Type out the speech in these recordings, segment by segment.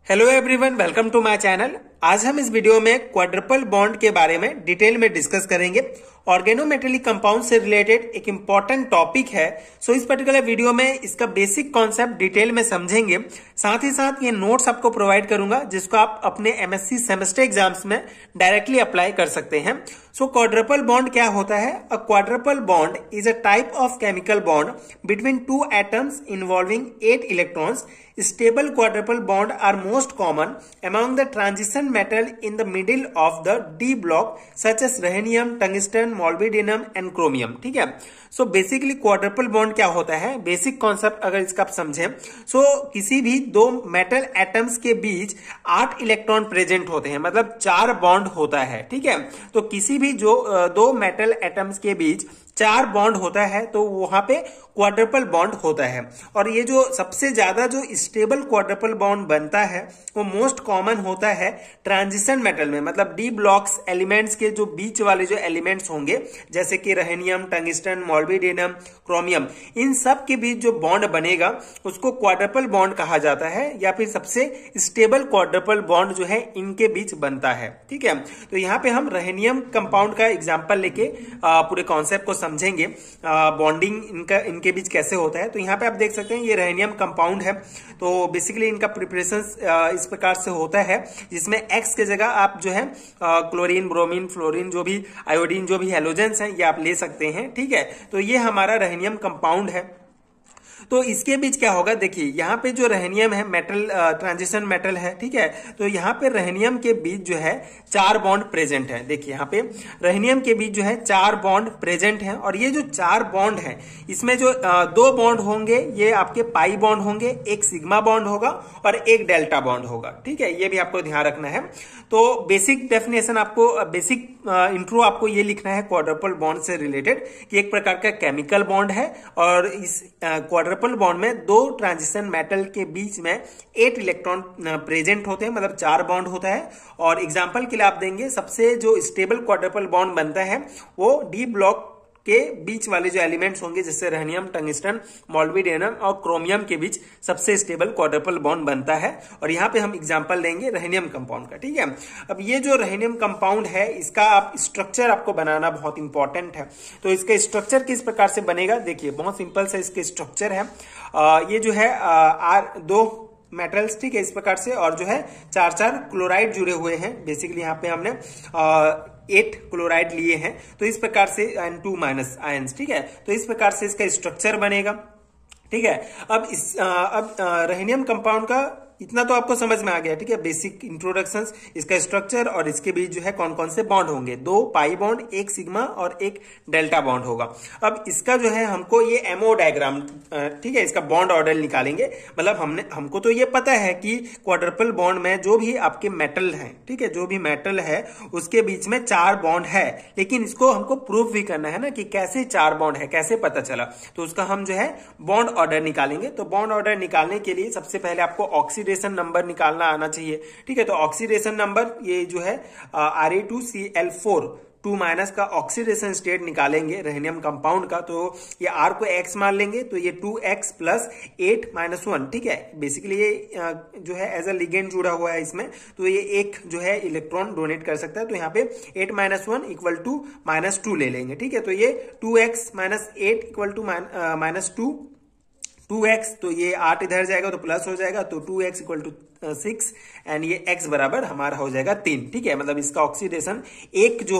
Hello everyone, welcome to my channel. आज हम इस वीडियो में क्वाड्रपल बॉन्ड के बारे में डिटेल में डिस्कस करेंगे। ऑर्गेनोमेटेलिक कंपाउंड से रिलेटेड एक इंपॉर्टेंट टॉपिक है। सो इस पर्टिकुलर वीडियो में इसका बेसिक कॉन्सेप्ट डिटेल में समझेंगे। साथ ही साथ ये नोट्स आपको प्रोवाइड करूंगा जिसको आप अपने एमएससी सेमेस्टर एग्जाम्स में डायरेक्टली अप्लाई कर सकते हैं। सो क्वाड्रपल बॉन्ड क्या होता है? A quadruple bond is a type of chemical bond between two atoms involving 8 electrons. Stable quadruple bond are most common among the transition metal in the middle of the D block such as rhenium, tungsten, molybdenum and chromium. ठीक है। So basically quadruple bond क्या होता है, basic concept अगर इसका आप समझें। सो किसी भी दो मेटल एटम्स के बीच 8 इलेक्ट्रॉन प्रेजेंट होते हैं, मतलब 4 बॉन्ड होता है। ठीक है। तो किसी भी जो दो मेटल एटम्स के बीच 4 बॉन्ड होता है तो वहां पे क्वाड्रपल बॉन्ड होता है। और ये जो सबसे ज्यादा जो स्टेबल क्वाड्रपल बॉन्ड बनता है वो मोस्ट कॉमन होता है ट्रांजिशन मेटल में, मतलब डी ब्लॉक्स एलिमेंट्स के जो बीच वाले जो एलिमेंट्स होंगे जैसे कि रहेनियम, टंगस्टन, मॉलिब्डेनम, क्रोमियम, इन सब के बीच जो बॉन्ड बनेगा उसको क्वाड्रपल बॉन्ड कहा जाता है, या फिर सबसे स्टेबल क्वाड्रपल बॉन्ड जो है इनके बीच बनता है। ठीक है। तो यहाँ पे हम रहेनियम कंपाउंड का एग्जाम्पल लेके पूरे कॉन्सेप्ट को समझेंगे, बॉन्डिंग इनके बीच कैसे होता है। तो यहाँ पे आप देख सकते हैं ये रहेनियम कंपाउंड है। तो बेसिकली इनका प्रिपरेशन इस प्रकार से होता है जिसमें एक्स के जगह आप जो है क्लोरीन, ब्रोमीन, फ्लोरीन, जो भी आयोडीन, जो भी हेलोजेंस हैं ये आप ले सकते हैं। ठीक है। तो ये हमारा रहेनियम कंपाउंड है। तो इसके बीच क्या होगा, देखिए यहाँ पे जो रहेनियम है मेटल, ट्रांजिशन मेटल है। ठीक है। तो यहाँ पे रहेनियम के बीच जो है 4 बॉन्ड प्रेजेंट है। देखिए यहाँ पे रहेनियम के बीच जो है 4 बॉन्ड प्रेजेंट है। और ये जो 4 बॉन्ड है इसमें जो 2 बॉन्ड होंगे ये आपके पाई बॉन्ड होंगे, एक सिग्मा बॉन्ड होगा और एक डेल्टा बॉन्ड होगा। ठीक है। ये भी आपको ध्यान रखना है। तो बेसिक डेफिनेशन आपको, बेसिक इंट्रो आपको ये लिखना है क्वाड्रपल बॉन्ड से रिलेटेड कि एक प्रकार का केमिकल बॉन्ड है और इस क्वाड्रपल बॉन्ड में 2 ट्रांजिशन मेटल के बीच में 8 इलेक्ट्रॉन प्रेजेंट होते हैं, मतलब 4 बॉन्ड होता है। और एग्जांपल के लिए आप देंगे सबसे जो स्टेबल क्वाड्रपल बॉन्ड बनता है वो डी ब्लॉक के बीच वाले जो एलिमेंट्स होंगे जैसे रहेनियम, टंगस्टन, मॉलिब्डेनम और क्रोमियम के बीच सबसे स्टेबल क्वाड्रपल बॉन्ड बनता है। और यहाँ पे हम एग्जांपल लेंगे रहेनियम कंपाउंड का। ठीक है। अब ये जो रहेनियम कंपाउंड है इसका आप स्ट्रक्चर आपको बनाना बहुत इंपॉर्टेंट है। तो इसका स्ट्रक्चर किस प्रकार से बनेगा, देखिए बहुत सिंपल से इसके स्ट्रक्चर है। ये जो है दो मेटल्स, ठीक है, इस प्रकार से, और जो है 4 क्लोराइड जुड़े हुए हैं। बेसिकली यहाँ पे हमने 8 क्लोराइड लिए हैं। तो इस प्रकार से N2- आयंस। ठीक है। तो इस प्रकार से इसका स्ट्रक्चर बनेगा। ठीक है। अब रहेनियम कंपाउंड का इतना तो आपको समझ में आ गया। ठीक है। बेसिक इंट्रोडक्शंस, इसका स्ट्रक्चर और इसके बीच जो है कौन कौन से बॉन्ड होंगे, 2 पाई बॉन्ड, एक सिग्मा और एक डेल्टा बॉन्ड होगा। अब इसका जो है हमको ये एमओ डायग्राम, ठीक है, इसका बॉन्ड ऑर्डर निकालेंगे। मतलब हमको तो ये पता है कि क्वाड्रपल बॉन्ड में जो भी आपके मेटल है, ठीक है, जो भी मेटल है उसके बीच में 4 बॉन्ड है, लेकिन इसको हमको प्रूफ भी करना है ना कि कैसे 4 बॉन्ड है, कैसे पता चला। तो उसका हम जो है बॉन्ड ऑर्डर निकालेंगे। तो बॉन्ड ऑर्डर निकालने के लिए सबसे पहले आपको ऑक्सीडेशन नंबर निकालना आना चाहिए। ठीक है। तो ऑक्सीडेशन नंबर ये जो है Ra2Cl4 2- का ऑक्सीडेशन स्टेट निकालेंगे रहेनियम कंपाउंड का। तो ये R को X मान लेंगे तो ये 2X + 8-1। ठीक है। बेसिकली ये जो है एज अ लिगेंड जुड़ा हुआ है इसमें, तो ये एक जो है इलेक्ट्रॉन डोनेट कर सकता है। तो यहाँ पे 8-1 = -2 ले लेंगे। ठीक है। तो ये 2X - 8 = -2x, तो ये 8 इधर जाएगा तो प्लस हो जाएगा, तो 2x = 6 एंड ये x बराबर हमारा हो जाएगा 3। ठीक है। मतलब इसका ऑक्सीडेशन एक जो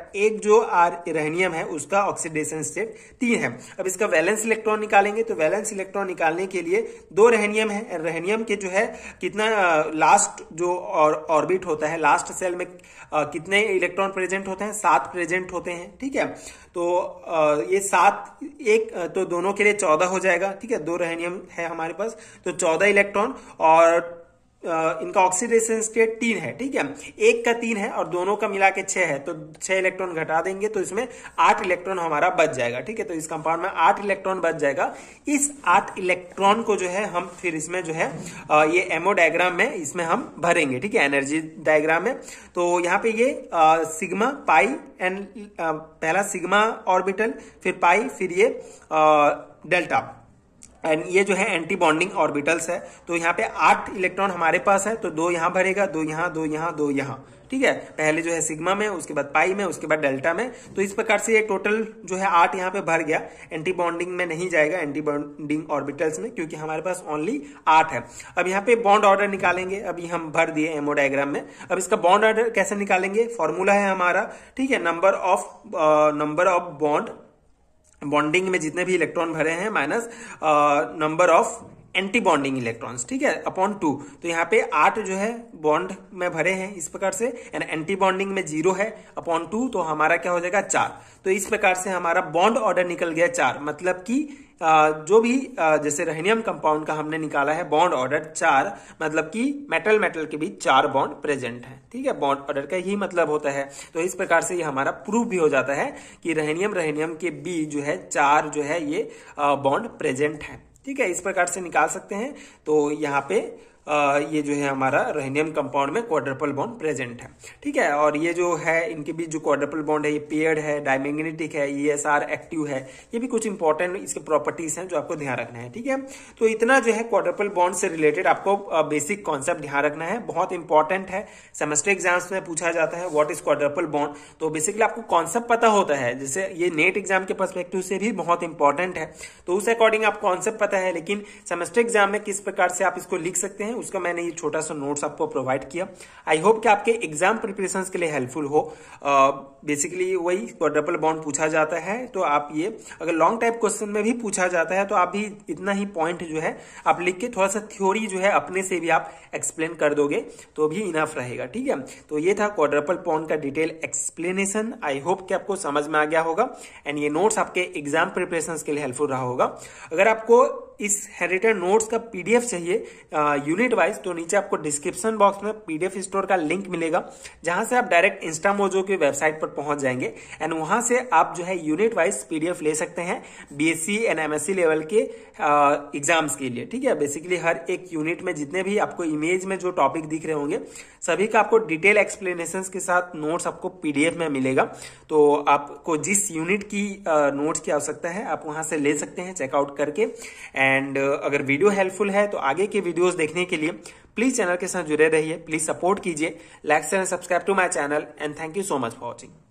रहेनियम है उसका ऑक्सीडेशन स्टेट 3 है। अब इसका वैलेंस इलेक्ट्रॉन निकालेंगे। तो वैलेंस इलेक्ट्रॉन निकालने के लिए 2 रहेनियम है। रहेनियम के जो है कितना लास्ट जो ऑर्बिट होता है, लास्ट सेल में कितने इलेक्ट्रॉन प्रेजेंट होते हैं, 7 प्रेजेंट होते हैं। ठीक है। तो ये 7 एक तो दोनों के लिए 14 हो जाएगा। ठीक है। 2 रहेनियम है हमारे पास तो 14 इलेक्ट्रॉन, और इनका ऑक्सीडेशन स्टेट 3 है। ठीक है। एक का 3 है और दोनों का मिला के 6 है, तो 6 इलेक्ट्रॉन घटा देंगे तो इसमें 8 इलेक्ट्रॉन हमारा बच जाएगा। ठीक है। तो इस कंपाउंड में 8 इलेक्ट्रॉन बच जाएगा। इस 8 इलेक्ट्रॉन को जो है हम फिर इसमें जो है ये एमओ डायग्राम में इसमें हम भरेंगे। ठीक है। एनर्जी डायग्राम में। तो यहाँ पे ये सिग्मा, पाई एंड पहला सिग्मा ऑर्बिटल, फिर पाई, फिर ये डेल्टा। एंड ये जो है एंटी बॉन्डिंग ऑर्बिटल्स है। तो यहाँ पे 8 इलेक्ट्रॉन हमारे पास है, तो 2 यहाँ भरेगा, 2 यहाँ, 2 यहाँ, 2 यहाँ, ठीक है। पहले जो है सिग्मा में, उसके बाद पाई में, उसके बाद डेल्टा में। तो इस प्रकार से ये टोटल जो है 8 यहाँ पे भर गया। एंटी बॉन्डिंग में नहीं जाएगा, एंटी बॉन्डिंग ऑर्बिटल्स में, क्योंकि हमारे पास ओनली 8 है। अब यहाँ पे बॉन्ड ऑर्डर निकालेंगे, अभी हम भर दिए एमओ डायग्राम में। अब इसका बॉन्ड ऑर्डर कैसे निकालेंगे, फॉर्मूला है हमारा, ठीक है, नंबर ऑफ बॉन्डिंग में जितने भी इलेक्ट्रॉन भरे हैं minus number of antibonding electrons, ठीक है, अपॉन 2। तो यहाँ पे 8 जो है बॉन्ड में भरे हैं इस प्रकार से, एंड एंटी बॉन्डिंग में 0 है, अपॉन 2, तो हमारा क्या हो जाएगा 4। तो इस प्रकार से हमारा बॉन्ड ऑर्डर निकल गया 4। मतलब कि जो भी जैसे रेहनियम कंपाउंड का हमने निकाला है बॉन्ड ऑर्डर 4, मतलब कि मेटल के बीच 4 बॉन्ड प्रेजेंट है, ठीक है। बॉन्ड ऑर्डर का ही मतलब होता है। तो इस प्रकार से ये हमारा प्रूफ भी हो जाता है कि रेहनियम के बीच जो है 4 जो है ये बॉन्ड प्रेजेंट है, ठीक है। इस प्रकार से निकाल सकते हैं। तो यहाँ पे ये जो है हमारा रेहनियम कंपाउंड में क्वाड्रपल बॉन्ड प्रेजेंट है, ठीक है। और ये जो है इनके बीच जो क्वाड्रपल बॉन्ड है, ये पेयर्ड है, डायमैग्नेटिक है, ESR एक्टिव है। ये भी कुछ इंपॉर्टेंट इसके प्रॉपर्टीज हैं जो आपको ध्यान रखना है, ठीक है। तो इतना जो है क्वाड्रपल बॉन्ड से रिलेटेड आपको बेसिक कॉन्सेप्ट ध्यान रखना है, बहुत इंपॉर्टेंट है। सेमेस्टर एग्जाम्स में पूछा जाता है व्हाट इज क्वाड्रपल बॉन्ड। तो बेसिकली आपको कॉन्सेप्ट पता होता है, जैसे ये नेट एग्जाम के पर्सपेक्टिव से भी बहुत इंपॉर्टेंट है। तो उस अकॉर्डिंग आप कॉन्सेप्ट पता है, लेकिन सेमेस्टर एग्जाम में किस प्रकार से आप इसको लिख सकते हैं उसका मैंने ये छोटा सा नोट्स आपको प्रोवाइड किया। आई होप कि आपके एग्जाम प्रिपरेशंस के लिए हेल्पफुल हो। बेसिकली वही क्वाड्रपल बॉन्ड पूछा जाता है, तो आप ये अगर लॉन्ग टाइप क्वेश्चन में भी पूछा जाता है तो आप भी इतना ही पॉइंट जो है आप लिख के थोड़ा सा थ्योरी जो है अपने से भी आप एक्सप्लेन कर दोगे तो भी इनफ रहेगा, ठीक है। तो ये था क्वाड्रपल बॉन्ड का डिटेल एक्सप्लेनेशन। आई होप कि आपको समझ में आ गया होगा, एंड ये नोट्स आपके एग्जाम प्रिपरेशंस के लिए हेल्पफुल रहा होगा। अगर आपको इस हेरिटेज नोट्स का PDF चाहिए यूनिट वाइज, तो नीचे आपको डिस्क्रिप्शन बॉक्स में PDF स्टोर का लिंक मिलेगा, जहां से आप डायरेक्ट इंस्टामोजो की वेबसाइट पर पहुंच जाएंगे, एंड वहां से आप जो है यूनिट वाइज PDF ले सकते हैं BSc एंड MSc लेवल के एग्जाम्स के लिए, ठीक है। बेसिकली हर एक यूनिट में जितने भी आपको इमेज में जो टॉपिक दिख रहे होंगे सभी का आपको डिटेल एक्सप्लेनेशंस के साथ नोट्स आपको PDF में मिलेगा। तो आपको जिस यूनिट की नोट्स की आवश्यकता है आप वहां से ले सकते हैं चेकआउट करके। एंड अगर वीडियो हेल्पफुल है तो आगे के वीडियोस देखने के लिए प्लीज चैनल के साथ जुड़े रहिए, प्लीज सपोर्ट कीजिए, like share and subscribe to my channel, and thank you so much for watching.